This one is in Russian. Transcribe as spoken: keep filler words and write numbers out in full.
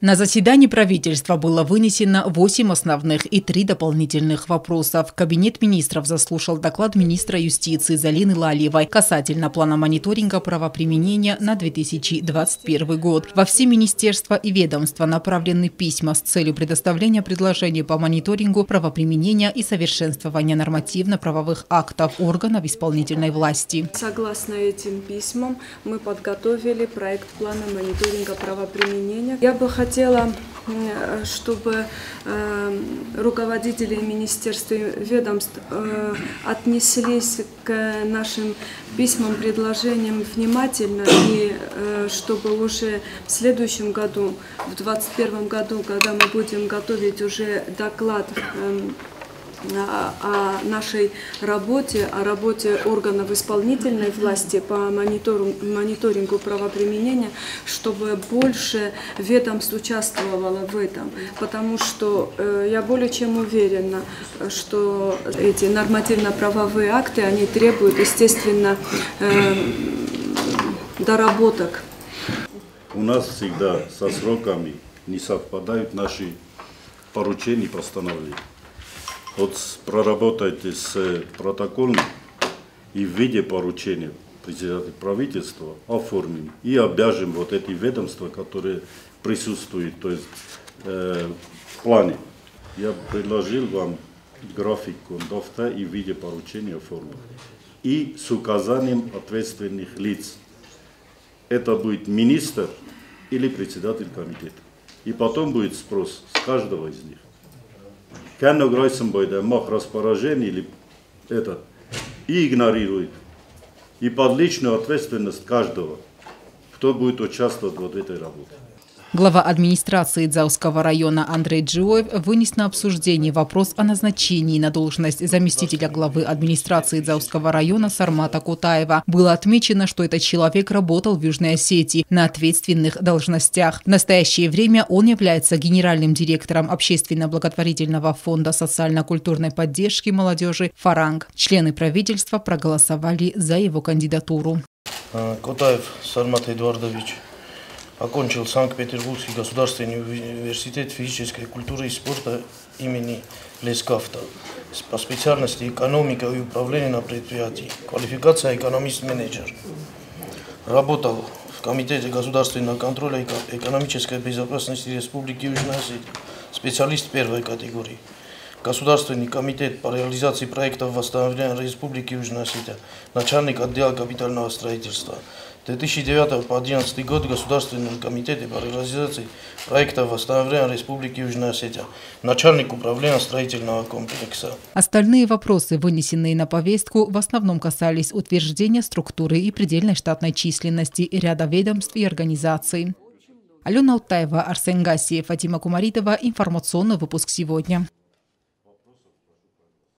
На заседании правительства было вынесено восемь основных и три дополнительных вопросов. Кабинет министров заслушал доклад министра юстиции Залины Лалиевой касательно плана мониторинга правоприменения на две тысячи двадцать первый год. Во все министерства и ведомства направлены письма с целью предоставления предложений по мониторингу правоприменения и совершенствования нормативно-правовых актов органов исполнительной власти. Согласно этим письмам мы подготовили проект плана мониторинга правоприменения. Я бы хотела Хотела, чтобы э, руководители министерств и ведомств э, отнеслись к нашим письмам, предложениям внимательно, и э, чтобы уже в следующем году, в двадцать первом году, когда мы будем готовить уже доклад э, о нашей работе, о работе органов исполнительной власти по мониторингу правоприменения, чтобы больше ведомств участвовало в этом. Потому что э, я более чем уверена, что эти нормативно-правовые акты, они требуют, естественно, э, доработок. У нас всегда со сроками не совпадают наши поручения и постановления. Вот проработайте с протоколом и в виде поручения председателя правительства оформим и обяжем вот эти ведомства, которые присутствуют, то есть э, в плане. Я предложил вам график контакта и в виде поручения оформить. И с указанием ответственных лиц. Это будет министр или председатель комитета. И потом будет спрос с каждого из них. Кенно Гройсенбойда мах распоряжение или этот и игнорирует. И под личную ответственность каждого, кто будет участвовать в этой работе. Глава администрации Дзауского района Андрей Джиоев вынес на обсуждение вопрос о назначении на должность заместителя главы администрации Дзауского района Сармата Кутаева. Было отмечено, что этот человек работал в Южной Осетии на ответственных должностях. В настоящее время он является генеральным директором общественно-благотворительного фонда социально-культурной поддержки молодежи «Фаранг». Члены правительства проголосовали за его кандидатуру. Кутаев Сармат Эдуардович окончил Санкт-Петербургский государственный университет физической культуры и спорта имени Лескафта по специальности экономика и управление на предприятии. Квалификация экономист-менеджер. Работал в Комитете государственного контроля и экономической безопасности Республики Южная Осетия. Специалист первой категории. Государственный комитет по реализации проектов восстановления Республики Южная Осетия. Начальник отдела капитального строительства. С две тысячи девятого по две тысячи одиннадцатый год в Государственном комитете по реализации проекта восстановления Республики Южная Осетия, начальник управления строительного комплекса. Остальные вопросы, вынесенные на повестку, в основном касались утверждения структуры и предельной штатной численности ряда ведомств и организаций. Алена Утаева, Арсен Гасиев, Фатима Кумаритова. Информационный выпуск сегодня.